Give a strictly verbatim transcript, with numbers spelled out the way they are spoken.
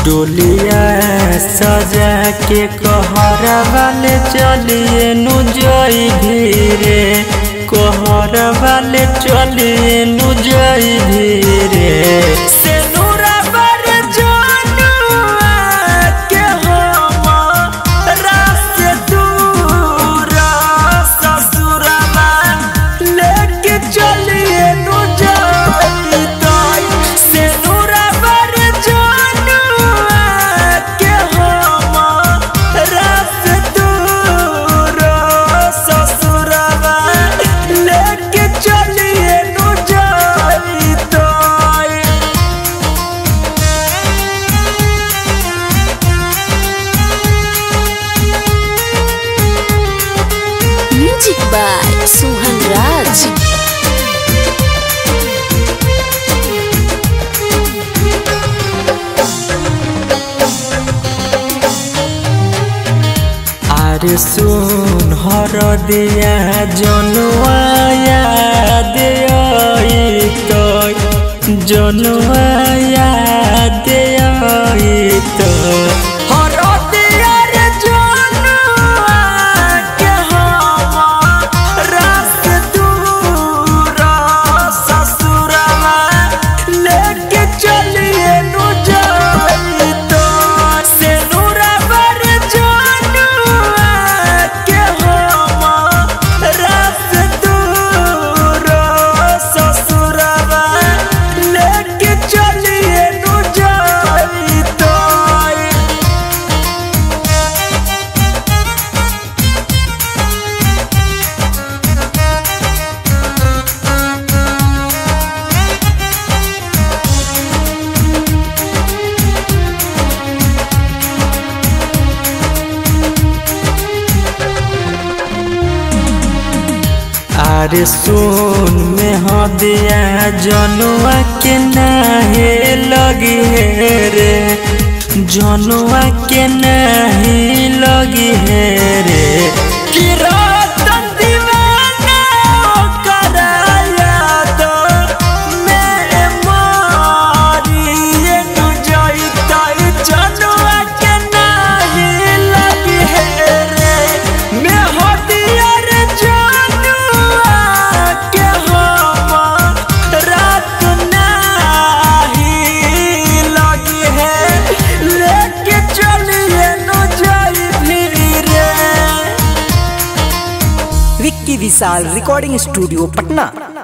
डोलिया सजा के कहरा वाले चलिए नु जई धीरे, कहरा वाले चलिए नु जई धीरे। Music by Sohan Raj. अरे सुन हर दिया जनुआ याद आई तो, जनुआ याद आई तो अरे सुन में हो दिया जनुआ के नाहे लगी है रे, जनुआ के नहीं लगी है रे। Vicky Vishal recording studio Patna.